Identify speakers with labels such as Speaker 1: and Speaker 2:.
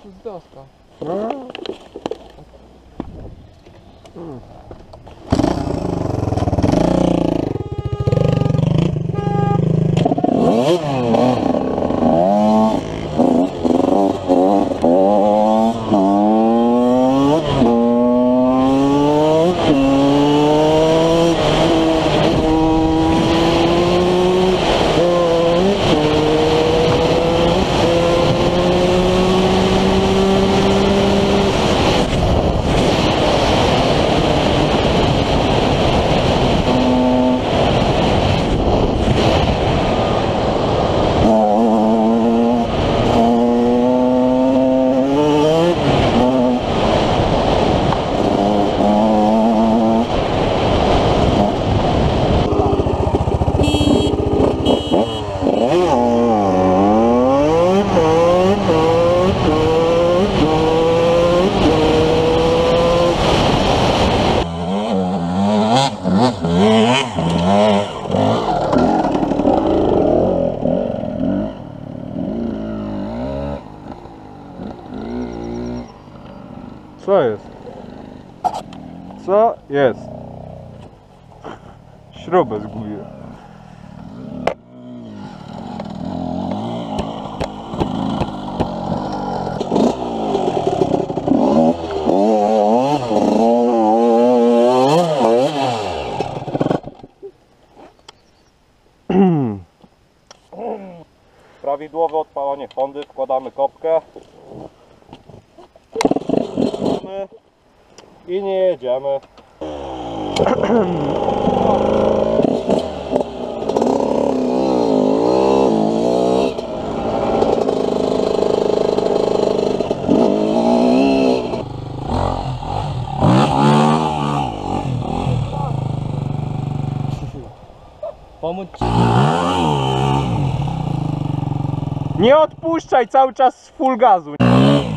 Speaker 1: tu jest doska.
Speaker 2: Co jest? Co jest? Śrubę zgubiłem.
Speaker 3: Prawidłowe odpalanie Hondy, wkładamy kopkę i nie jedziemy.
Speaker 1: Pomóc ci.
Speaker 2: Nie odpuszczaj cały czas z full gazu.